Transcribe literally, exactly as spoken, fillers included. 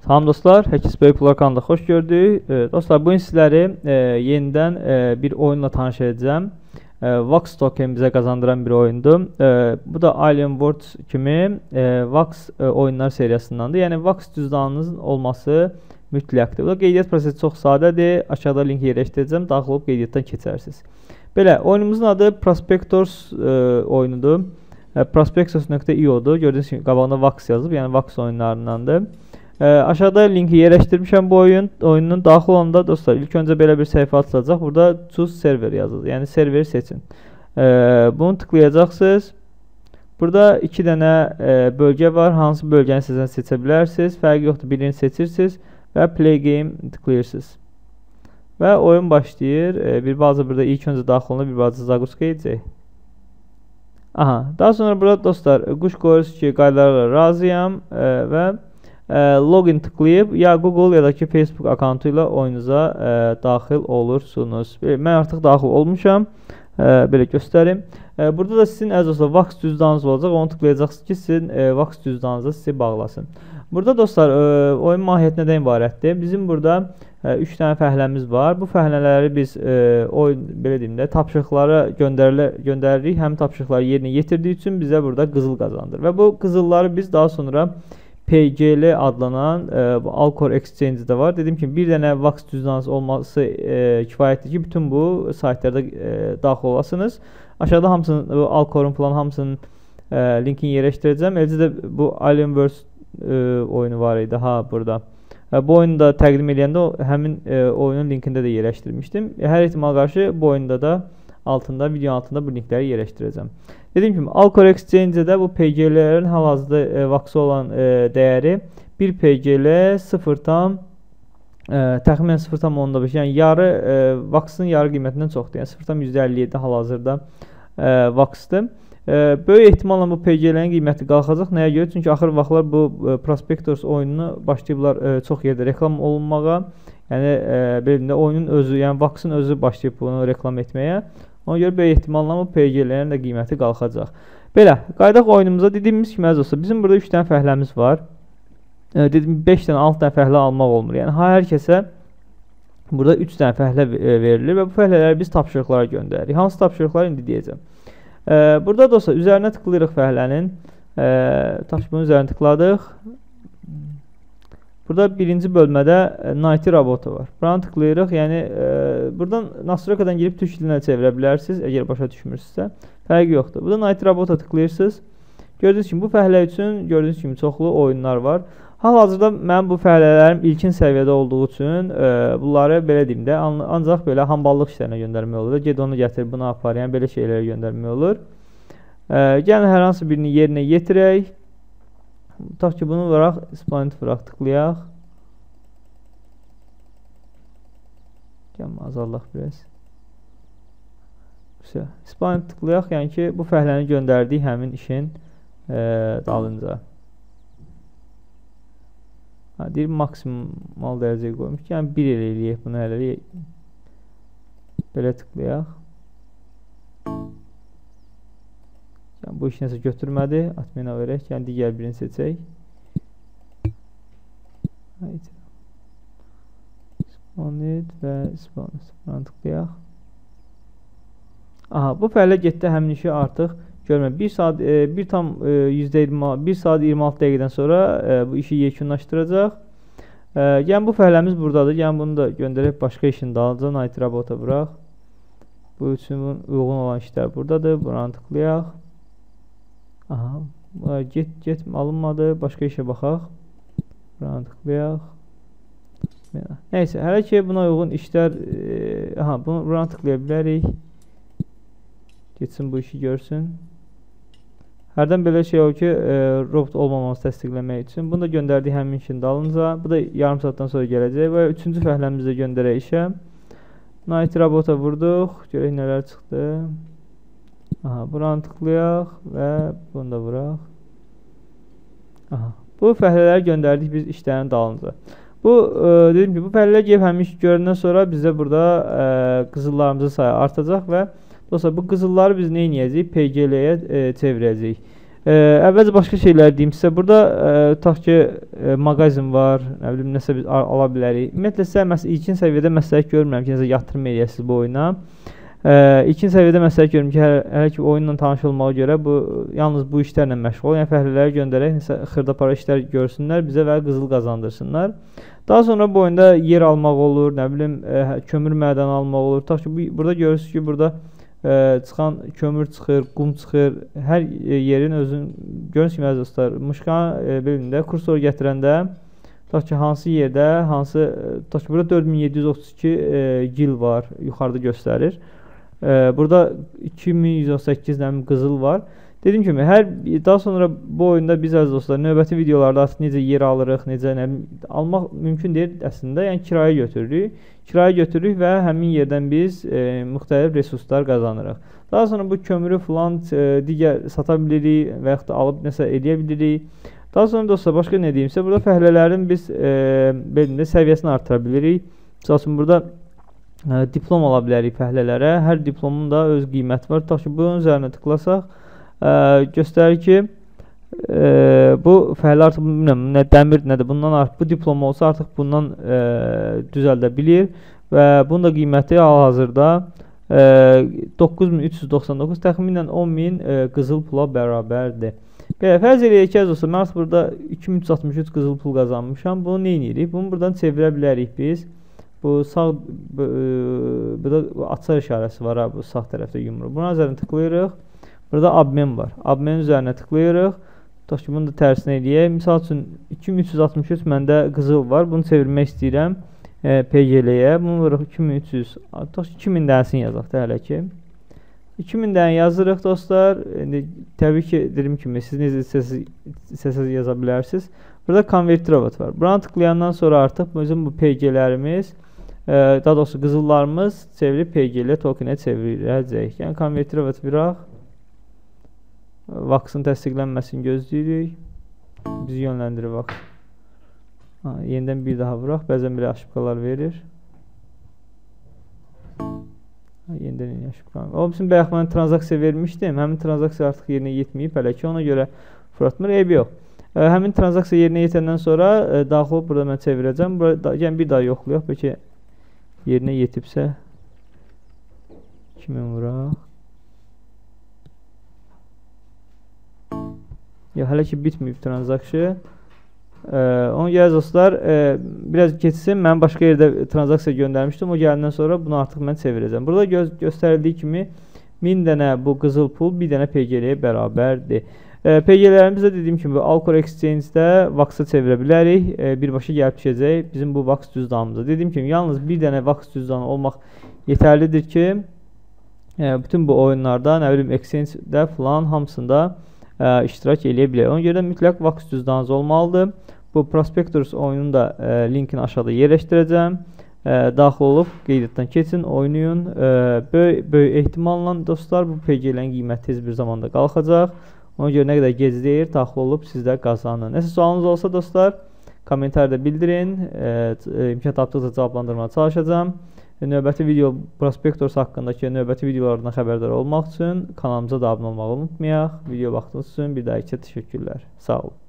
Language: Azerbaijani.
Salam dostlar, Hackers Böyük Pullar kanalında xoş gördük. E, dostlar, bugün sizləri e, yenidən e, bir oyunla tanış edəcəm. E, Vax token bizə qazandıran bir oyundur. E, bu da Alien Worlds kimi e, Vax e, oyunlar seriyasındandır. Yəni Vax cüzdanınızın olması mütləqdir. Bu da qeydiyyat prosesi çox sadədir. Aşağıda link yerləşdirəcəm. Daxil olub qeydiyyatdan keçərsiniz. Belə, oyunumuzun adı Prospectors e, oyunudur. E, Prospectors nöqtə i o'dur. Gördüyünüz kimi qabağında Vax yazıb, yəni Vax oyunlarındandır. E, aşağıda linki yerləşdirmişəm bu oyun. Oyunun daxil olanda dostlar, ilk öncə belə bir səhifə açılacaq. Burada choose server yazılır. Yəni serveri seçin. E, bunu tıklayacaqsınız. Burada iki dənə e, bölgə var. Hansı bölgəni sizdən seçə bilərsiniz. Fərqi yoxdur. Birini seçirsiniz və play game tıklayırsınız. Və oyun başlayır. E, bir bazı burada ilk öncə daxil olanda bir bazı zaguska edəcək. Aha. Daha sonra burada dostlar quş qoyursunuz ki, qaydalarla razıyam e, və E, login tıklayıb ya Google ya da ki Facebook akauntuyla ilə oyunuza e, daxil olursunuz. E, mən artıq daxil olmuşam. E, belə göstərim. E, burada da sizin əziz dostlar Vax cüzdanınız olacaq. Onu tıklayacaqsınız ki, sizin e, Vax cüzdanınızı sizi bağlasın. Burada dostlar e, oyun mahiyyəti nədən ibarətdir? Bizim burada e, üç dənə fəhləmiz var. Bu fəhlələri biz e, oyun belə deyim də tapşırıqları göndəririk. Həm tapşırıqları yerinə yetirdiyi üçün bizə burada qızıl qazandır. Və bu qızılları biz daha sonra P G L adlanan e, Alcor Exchange-də var. Dedim ki, bir dənə Vax cüzdanınız olması e, kifayətdir ki, bütün bu saytlarda e, daxil olasınız. Aşağıda hamısının, Alcor'un falan hamısının e, linkini yerləşdirəcəm. Eləcə də bu Alien Worlds e, oyunu var idi ha burada. E, bu oyunu da təqdim edəndə həmin e, oyunun linkində də yerləşdirmişdim. E, hər ehtimal qarşı bu oyunda da altında, video altında bu linkləri yerləşdirəcəm. Dediyim kimi, Alcor Exchange-də bu P G L'lərin hal-hazırda e, Vax-a olan e, dəyəri bir P G L sıfır tam e, təxminən sıfır tam onda beş, yəni yarı e, Vax-ın yarı qiymətindən çoxdur. Yəni sıfır tam yüz əlli yeddi hal-hazırda e, Vax-dır. E, böyük ehtimalla bu P G L'nin qiyməti qalxacaq. Nəyə görə? Çünki axır vaxtlar bu e, Prospectors oyununu başlayıblar e, çox yerdə reklam olunmağa. Yəni e, belində oyunun özü, yəni Vax-ın özü başlayıb bunu reklam etməyə. Ona görə böyük ehtimalla bu P G L'lərin də qiyməti qalxacaq. Belə, qaydaq oyunumuza dediyimiz kimi əziz dostlar, bizim burada üç dənə fəhləmiz var. E, dedim beş dənə, altı dənə fəhlə almaq olmur. Yəni hər kəsə burada üç dənə fəhlə verilir və bu fəhlələri biz tapşırıqlara göndəririk. Hansı tapşırıqlar indi deyəcəm. E, burada dostlar üzərinə tıklayırıq fəhlənin. E, tapşırığın üzərinə tıkladıq. Burada birinci bölmədə Nighty Robota var. Buranı tıklayırıq. Yəni e, buradan Nastrokadan girib türk dilinə çevirə bilərsiniz, əgər başa düşmürsünüzsə. Fərqi yoxdur. Burada Nighty Robota tıklayırsınız. Gördüyünüz kimi bu fəhlə üçün gördüyünüz kimi çoxlu oyunlar var. Hal-hazırda mənim bu fəhlələrim ilkin səviyyədə olduğu üçün e, bunları belə deyim də an ancaq belə hamballıq işlərinə göndərmək olur. Ged onu gətir, bunu apar, yəni belə şeylərə göndərmək olur. E, gəlin hər hansı birini yerinə yetirək. Tutaq ki, bunu vuraq, Splint vuraq, tıklayaq. Gəlin, azaldaq biraz. Splint tıklayaq, yəni ki, bu fəhləni göndərdik həmin işin e, dalınca. Ha, deyir, maksimal dərəcəyə qoymuş ki, yəni bir elə eləyək bunu hələ. Belə tıklayaq. Yəni, bu iş nəsə götürmədi. Adminə verək. Yəni, digər birini seçək. Spawned və Spawned. Buna tıklayaq. Aha, bu fəhlə getdi həmin işi artıq görmə. bir saat, e, bir tam e, yüzdə iyirmi, bir saat iyirmi altı dəqiqədən sonra e, bu işi yekunlaşdıracaq. E, yəni, bu fəhləmiz buradadır. Yəni, bunu da göndərək başqa işin dalınca. Nighty Robota bıraq. Bu üçün uyğun olan işlər buradadır. Buna tıklayaq. Aha, get, get alınmadı. Başqa işə baxaq. Buranı tıklayaq. Neysə, hələ ki buna uyğun işlər e, aha, bunu buranı tıklaya bilərik. Getsin bu işi görsün. Hərdən belə şey o ki, e, robot olmamamızı təsdiqləmək üçün. Bunu da göndərdik həmin işin dalınca. Bu da yarım saatdan sonra gələcək və üçüncü fəhləmizi də göndərək işə. Nighty Robota vurduq. Görək nələr çıxdı. Aha, buranı tıklayaq və bunu da vuraq. Aha, bu fəhlələri göndərdik biz işlərin dalınca. Bu, e, dedim ki, bu fəhlələr gəlib həmin iş görəndən sonra bizə burada e, qızıllarımızın sayı artacaq və dostlar, bu qızılları biz nə edəcəyik? P G L'yə e, çevirəcəyik. E, əvvəlcə başqa şeylər deyim sizə. Burada e, tutaq ki, e, mağazin var, nə bilim, nəsə biz al ala bilərik. Ümumiyyətlə sizə məs ilkin səviyyədə məsləhət görmürəm ki, nəsə yatırım eləyəsiniz bu oyuna. E, ilkin səviyyədə məsləhət görürüm ki, hələ, hələ ki oyunla tanış olmağa görə bu yalnız bu işlərlə məşğul olun. Yəni fəhlələri göndərək, nəsə xırdapara işlər görsünlər, bizə və qızıl qazandırsınlar. Daha sonra bu oyunda yer almaq olur, nə bilim, e, kömür mədəni almaq olur. Tutaq ki, bu, burada görürsünüz ki, burada e, çıxan kömür çıxır, qum çıxır. Hər e, yerin özün görürsünüz ki, məzə dostlar, muşqanın e, belində kursoru gətirəndə tutaq ki, hansı yerdə, hansı tutaq ki, burada dörd min yeddi yüz otuz iki e, gil var, yuxarıda göstərir. E, burada iki min yüz on səkkiz dənə qızıl var. Dediyim kimi, hər daha sonra bu oyunda biz əziz dostlar növbəti videolarda artıq necə yer alırıq, necə nə almaq mümkün deyil əslində. Yəni kirayə götürürük. Kirayə götürürük və həmin yerdən biz e, müxtəlif resurslar qazanırıq. Daha sonra bu kömürü filan e, digər sata bilirik və yaxud da alıb nəsə eləyə bilirik. Daha sonra dostlar başqa nə deyimsə, burada fəhlələrin biz e, belində səviyyəsini artıra bilirik. Məsəl üçün burada e, diplom ala bilərik fəhlələrə. Hər diplomun da öz qiyməti var. Tutaq ki, bunun üzərinə tıklasaq Ə, göstərir ki, ə, bu fəhlə artıq bilmirəm, nə dəmir nədir, bundan artıq bu diplom olsa artıq bundan ə, düzəldə bilir və bunun da qiyməti hal-hazırda doqquz min üç yüz doxsan doqquz, təxminən on min ə, qızıl pula bərabərdir. Belə, fərz eləyək ki, olsa, mən artıq burada iki min üç yüz altmış üç qızıl pul qazanmışam. Bunu nə edirik? Bunu buradan çevirə bilərik biz. Bu sağ, bu, ə, burada açar işarəsi var, ha, bu sağ tərəfdə yumruq. Buna üzərinə tıklayırıq. Burada abmen var. Abmenin üzərinə tıklayırıq. Tutaq ki, bunu da tərsinə eləyək. Misal üçün iki min üç yüz altmış üç məndə qızıl var. Bunu çevirmək istəyirəm e, P G L-yə. Bunu vuraq iki min üç yüz. Tutaq ki, iki min dənəsini yazaq da hələ ki. iki min dənə yazırıq dostlar. İndi təbii ki, dediyim kimi siz necə istəsəz yaza bilərsiniz. Burada convert robot var. Buna tıklayandan sonra artıq bizim bu P G-lərimiz, e, daha doğrusu qızıllarımız çevirib P G L tokenə çevirəcək. Yəni convert robot viraq. Vaxsın təsdiqlənməsini gözləyirik. Bizi yönləndirir vaks. Ha, yenidən bir daha vuraq. Bəzən belə aşıbqalar verir. Ha, yenidən yeni aşıbqalar. O, bizim bayaq mən transaksiya vermişdim. Həmin transaksiya artıq yerinə yetməyib. Hələ ki, ona görə fırlatmır. Eyb yox. E, həmin transaksiya yerinə yetəndən sonra e, daxil olub burada mən çevirəcəm. Burada, yəni bir daha yoxlayaq. Bəlkə yerinə yetibsə iki min vuraq. Ya, hələ ki bitməyib transaksiya. Ee, onu gəlir dostlar, e, biraz keçsin. Mən başqa yerdə transaksiya göndərmişdim. O gələndən sonra bunu artıq mən çevirəcəm. Burada gö göstərildiyi kimi min dənə bu qızıl pul bir dənə P G L-yə bərabərdir. E, P G L'lərimiz də dediyim kimi Alcor Exchange-də Vax'a çevirə bilərik. E, birbaşa gəlib düşəcək bizim bu Vax cüzdanımıza. Dediyim kimi yalnız bir dənə Vax cüzdanı olmaq yetərlidir ki, e, bütün bu oyunlarda, nə bilim, Exchange-də filan hamısında Ə, iştirak eləyə bilər. Ona görə mütləq Vax cüzdanınız olmalıdır. Bu Prospectors oyunun da ə, linkini aşağıda yerləşdirəcəm. Ə, daxil olub qeydiyyatdan keçin, oynayın. Ə, böyük, böyük ehtimalla dostlar bu P G L-nin qiyməti tez bir zamanda qalxacaq. Ona görə nə qədər gec deyir, daxil olub siz də qazanın. Nəsə sualınız olsa dostlar, kommentarda bildirin. Ə, imkan tapdıqca cavablandırmaya çalışacağım. Növbəti video Prospectors haqqındakı növbəti videolardan xəbərdar olmaq üçün kanalımıza da abunə olmağı unutmayaq. Video baxdığınız üçün bir daha iki təşəkkürlər. Sağ olun.